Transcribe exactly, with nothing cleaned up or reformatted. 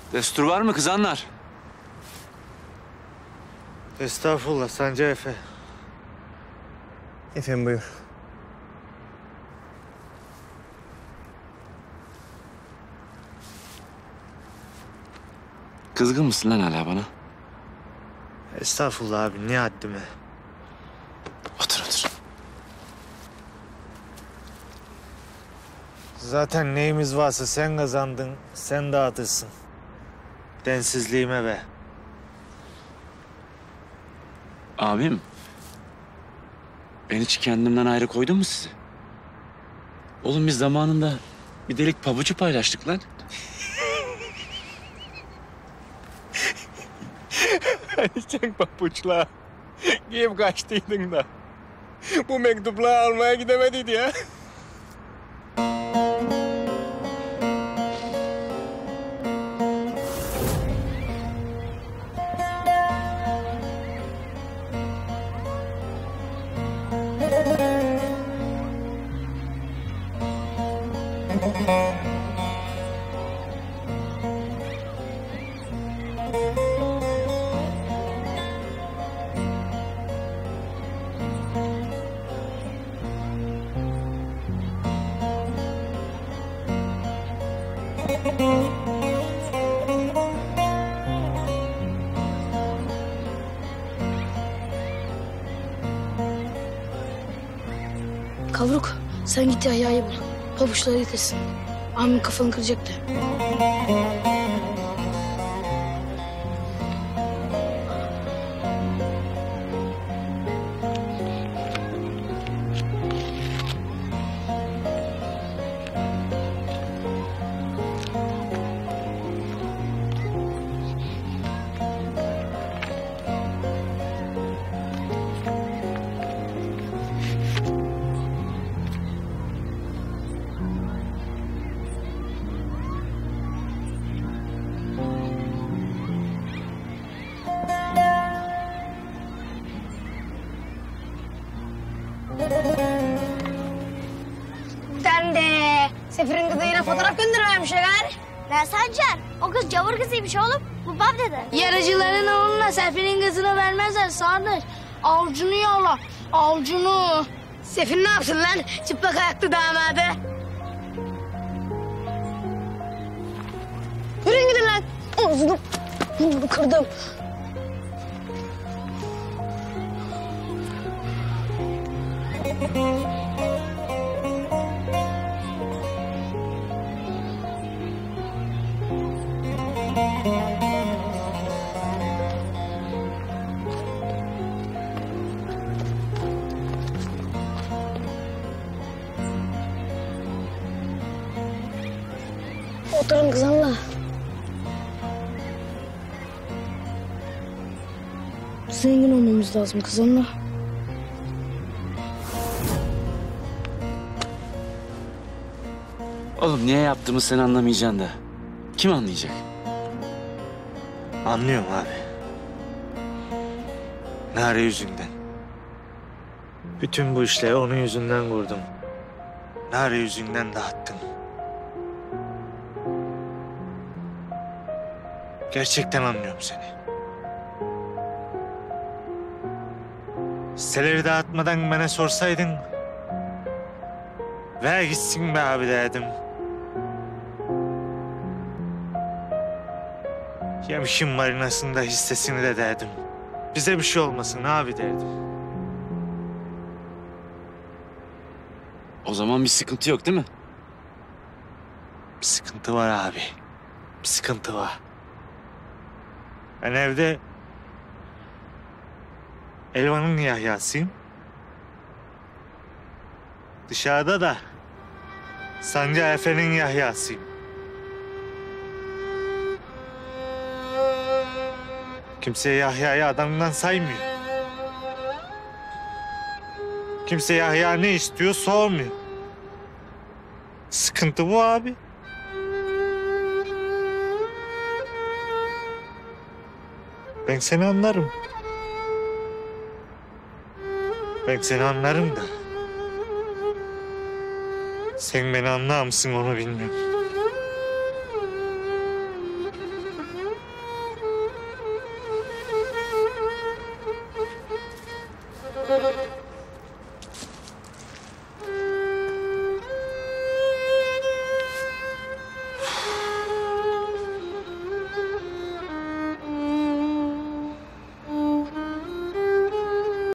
Destur var mı kızanlar? Estağfurullah Sancar Efe. Efendim buyur. Kızgın mısın lan hala bana? Estağfurullah abi, ne haddime. Otur otur. Zaten neyimiz varsa sen kazandın, sen dağıtırsın. Densizliğime be. Abim, ben hiç kendimden ayrı koydum mu sizi? Oğlum biz zamanında bir delik pabucu paylaştık lan. Hani sen papuçla giyip kaçtıydın da bu mektupları almaya gidemediydi ya. Kavruk, sen git Yahya'yı bul. Pabuçları getirsin. Amin kafanı kıracak da. Sen de Sefer'in kızıyla fotoğraf göndermemiş ya gari. Ne Sancar? O kız cavur kızıymış oğlum. Bu bab dedi. Yarıcıların oğluna Sefer'in kızını vermezler Sarnıç. Avcunu yala, avcunu. Sefer ne yapsın lan? Çıplak ayaklı damadı. Yürüyün gidin lan. Ağzını burnunu kırdım. Oturun kızanla. Zengin olmamız lazım kızanla. Oğlum niye yaptığımı sen anlamayacaksın da. Kim anlayacak? Anlıyorum abi. Nare yüzünden. Bütün bu işleri onun yüzünden kurdum. Nare yüzünden dağıttım. Gerçekten anlıyorum seni. Hisseleri dağıtmadan bana sorsaydın... ver gitsin be abi derdim. Yemişim marinasında hissesini de derdim. Bize bir şey olmasın abi derdim. O zaman bir sıkıntı yok değil mi? Bir sıkıntı var abi. Bir sıkıntı var. Ben evde Elvan'ın Yahya'sıyım. Dışarıda da Sancar Efe'nin Yahya'sıyım. Kimse Yahya'yı adamdan saymıyor. Kimse Yahya ne istiyor sormuyor. Sıkıntı bu abi. Ben seni anlarım. Ben seni anlarım da. Sen beni anlar mısın onu bilmiyorum. Baba.